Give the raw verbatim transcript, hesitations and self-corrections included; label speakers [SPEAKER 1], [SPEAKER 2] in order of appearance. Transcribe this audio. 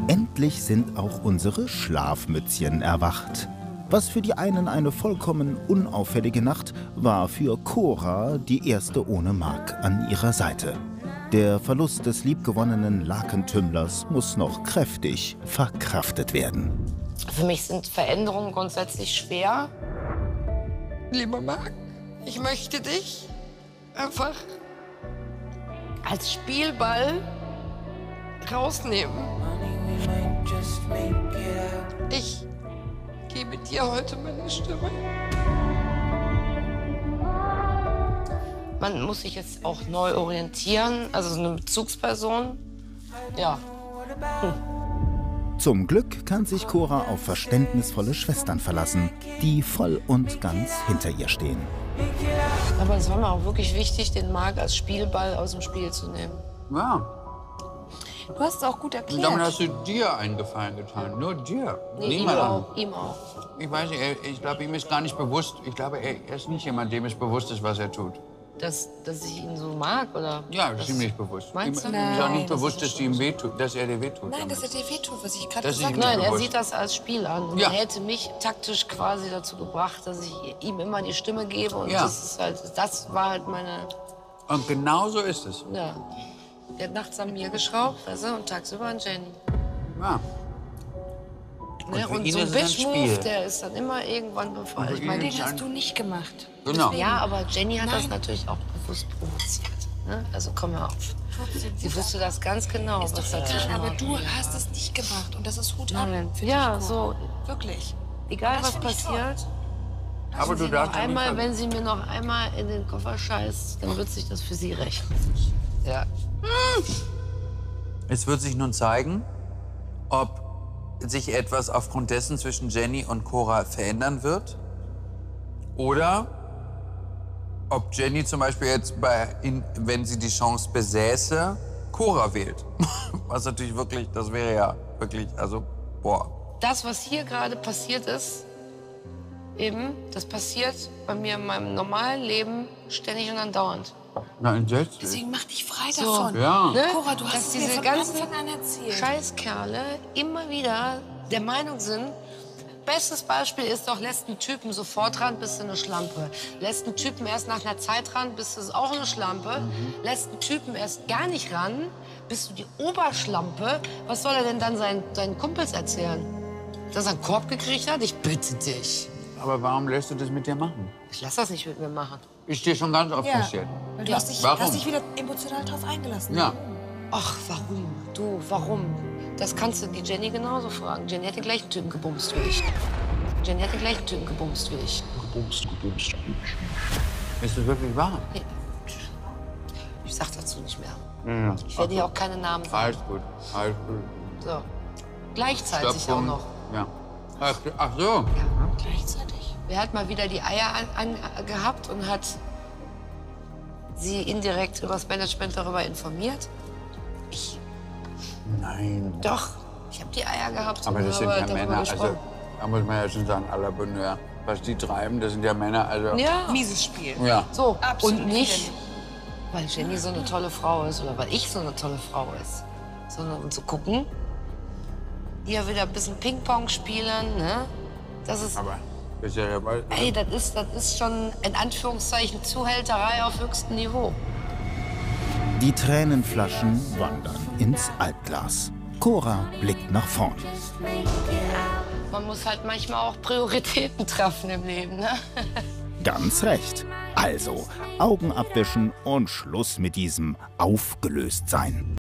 [SPEAKER 1] Endlich sind auch unsere Schlafmützchen erwacht. Was für die einen eine vollkommen unauffällige Nacht, war für Cora die erste ohne Mark an ihrer Seite. Der Verlust des liebgewonnenen Lakentümmlers muss noch kräftig verkraftet werden.
[SPEAKER 2] Für mich sind Veränderungen grundsätzlich schwer.
[SPEAKER 3] Lieber Marc, ich möchte dich einfach als Spielball rausnehmen. Ich gebe dir heute meine Stimme.
[SPEAKER 2] Man muss sich jetzt auch neu orientieren, also so eine Bezugsperson. Ja. Hm.
[SPEAKER 1] Zum Glück kann sich Cora auf verständnisvolle Schwestern verlassen, die voll und ganz hinter ihr stehen.
[SPEAKER 2] Aber es war mir auch wirklich wichtig, den Marc als Spielball aus dem Spiel zu nehmen.
[SPEAKER 4] Ja.
[SPEAKER 3] Du hast es auch gut erklärt.
[SPEAKER 4] Und damit hast du dir einen Gefallen getan. Nur dir.
[SPEAKER 2] Nee,
[SPEAKER 4] Niemand
[SPEAKER 2] ihm
[SPEAKER 4] anderem.
[SPEAKER 2] auch, ihm auch.
[SPEAKER 4] Ich weiß nicht, er- ich glaube, ihm ist gar nicht bewusst. Ich glaube, er er ist nicht jemand, dem es bewusst ist, was er tut.
[SPEAKER 2] Dass, dass ich ihn so mag, oder?
[SPEAKER 4] Ja, das ist ihm nicht bewusst.
[SPEAKER 2] Meinst
[SPEAKER 4] ihm,
[SPEAKER 2] du?
[SPEAKER 4] ihm ist auch
[SPEAKER 3] Nein,
[SPEAKER 4] nicht
[SPEAKER 3] das
[SPEAKER 4] bewusst,
[SPEAKER 3] ist
[SPEAKER 4] dass, du ihm wehtut, dass er dir wehtut.
[SPEAKER 3] Nein,
[SPEAKER 4] damit.
[SPEAKER 3] dass er dir wehtut, was ich gerade
[SPEAKER 4] Das ist
[SPEAKER 3] gesagt
[SPEAKER 4] ihm
[SPEAKER 3] habe.
[SPEAKER 2] Nein, er
[SPEAKER 4] bewusst.
[SPEAKER 2] sieht das als Spiel an. Und
[SPEAKER 4] Ja.
[SPEAKER 2] er hätte mich taktisch quasi dazu gebracht, dass ich ihm immer die Stimme gebe. Und
[SPEAKER 4] Ja.
[SPEAKER 2] das ist halt, das war halt meine,
[SPEAKER 4] Und genau so ist es.
[SPEAKER 2] ja. Der hat nachts an mir geschraubt, weißt du, und tagsüber an Jenny.
[SPEAKER 4] Ja.
[SPEAKER 2] Ne?
[SPEAKER 4] für
[SPEAKER 2] Und
[SPEAKER 4] ihn
[SPEAKER 2] so ein
[SPEAKER 4] ist es ein
[SPEAKER 2] Bitch-Move,
[SPEAKER 4] Spiel.
[SPEAKER 2] der ist dann immer irgendwann befallen.
[SPEAKER 4] Und
[SPEAKER 2] Ich
[SPEAKER 4] für
[SPEAKER 2] meine,
[SPEAKER 4] ihn
[SPEAKER 3] Den hast du nicht gemacht.
[SPEAKER 4] Genau.
[SPEAKER 2] ja, aber Jenny hat das
[SPEAKER 3] Nein.
[SPEAKER 2] natürlich auch bewusst provoziert. Ne? Also komm mal auf. Sie wusste das ganz genau, was dazwischen war.
[SPEAKER 3] Aber du hast es nicht gemacht und das ist Hut ab.
[SPEAKER 2] Nein.
[SPEAKER 3] für
[SPEAKER 2] Ja,
[SPEAKER 3] dich,
[SPEAKER 2] so,
[SPEAKER 3] Cora. Wirklich.
[SPEAKER 2] egal
[SPEAKER 3] Das
[SPEAKER 2] was
[SPEAKER 3] finde ich toll.
[SPEAKER 2] passiert,
[SPEAKER 4] Aber du
[SPEAKER 2] sie
[SPEAKER 4] darfst
[SPEAKER 2] noch
[SPEAKER 4] ja nicht
[SPEAKER 2] einmal,
[SPEAKER 4] ver-
[SPEAKER 2] wenn sie mir noch einmal in den Koffer scheißt, dann wird sich das für sie rechnen. Ja.
[SPEAKER 4] Es wird sich nun zeigen, ob sich etwas aufgrund dessen zwischen Jenny und Cora verändern wird. Oder ob Jenny zum Beispiel jetzt, bei, in, wenn sie die Chance besäße, Cora wählt. Was natürlich wirklich, das wäre ja wirklich, also, boah.
[SPEAKER 2] Das, was hier gerade passiert ist, eben, das passiert bei mir in meinem normalen Leben ständig und andauernd.
[SPEAKER 4] Na, entsetzlich.
[SPEAKER 3] Deswegen mach dich frei
[SPEAKER 2] So.
[SPEAKER 3] davon.
[SPEAKER 4] Ja.
[SPEAKER 2] Ne?
[SPEAKER 3] Cora, du hast
[SPEAKER 2] Dass
[SPEAKER 3] es mir
[SPEAKER 2] diese
[SPEAKER 3] von
[SPEAKER 2] ganzen
[SPEAKER 3] Anfang an erzählt.
[SPEAKER 2] Scheißkerle immer wieder der Meinung sind, bestes Beispiel ist doch, lässt einen Typen sofort ran, bist du eine Schlampe. Lässt einen Typen erst nach einer Zeit ran, bist du auch eine Schlampe. Lässt einen Typen erst gar nicht ran, bist du die Oberschlampe. Was soll er denn dann seinen, seinen Kumpels erzählen? Dass er einen Korb gekriegt hat? Ich bitte dich.
[SPEAKER 4] Aber warum lässt du das mit dir machen?
[SPEAKER 2] Ich lass das nicht mit mir machen.
[SPEAKER 4] Ist dir schon ganz oft
[SPEAKER 3] Ja,
[SPEAKER 4] passiert.
[SPEAKER 3] weil du hast dich,
[SPEAKER 4] Warum?
[SPEAKER 3] hast dich wieder emotional drauf eingelassen.
[SPEAKER 4] Ja.
[SPEAKER 2] Ach, warum? Du, warum? Das kannst du die Jenny genauso fragen. Jenny hat den gleichen Typen gebumst wie ich. Jenny hat den gleichen Typen gebumst wie ich.
[SPEAKER 4] Ist das wirklich wahr?
[SPEAKER 2] Nee. Ich sag dazu nicht mehr.
[SPEAKER 4] Ja.
[SPEAKER 2] Ich werde hier auch keine Namen sagen.
[SPEAKER 4] Alles gut, alles gut.
[SPEAKER 2] So. Gleichzeitig auch
[SPEAKER 4] Punkt.
[SPEAKER 2] noch.
[SPEAKER 4] Ja. Ach, ach so.
[SPEAKER 2] Ja.
[SPEAKER 3] Gleichzeitig.
[SPEAKER 2] Wer hat mal wieder die Eier an, an, gehabt und hat sie indirekt über das Management darüber informiert? Ich.
[SPEAKER 4] Nein.
[SPEAKER 2] Doch. Ich habe die Eier gehabt
[SPEAKER 4] Aber
[SPEAKER 2] und
[SPEAKER 4] das sind
[SPEAKER 2] habe
[SPEAKER 4] ja
[SPEAKER 2] darüber
[SPEAKER 4] Männer, also
[SPEAKER 2] gesprochen.
[SPEAKER 4] da muss man ja schon sagen, à la Bonheur. Was die treiben, das sind ja Männer, also...
[SPEAKER 2] Ja.
[SPEAKER 3] Mieses Spiel.
[SPEAKER 4] Ja.
[SPEAKER 2] So,
[SPEAKER 3] Absolut
[SPEAKER 2] und nicht,
[SPEAKER 3] widerlich.
[SPEAKER 2] weil Jenny so eine tolle Frau ist oder weil ich so eine tolle Frau ist, sondern um zu gucken, hier wieder ein bisschen Ping-Pong spielen, ne? Das ist,
[SPEAKER 4] Aber das ist ja... weil-
[SPEAKER 2] ey, das ist, das ist schon in Anführungszeichen Zuhälterei auf höchstem Niveau.
[SPEAKER 1] Die Tränenflaschen wandern ins Altglas. Cora blickt nach vorn.
[SPEAKER 2] Man muss halt manchmal auch Prioritäten treffen im Leben, ne?
[SPEAKER 1] Ganz recht. Also, Augen abwischen und Schluss mit diesem Aufgelöstsein.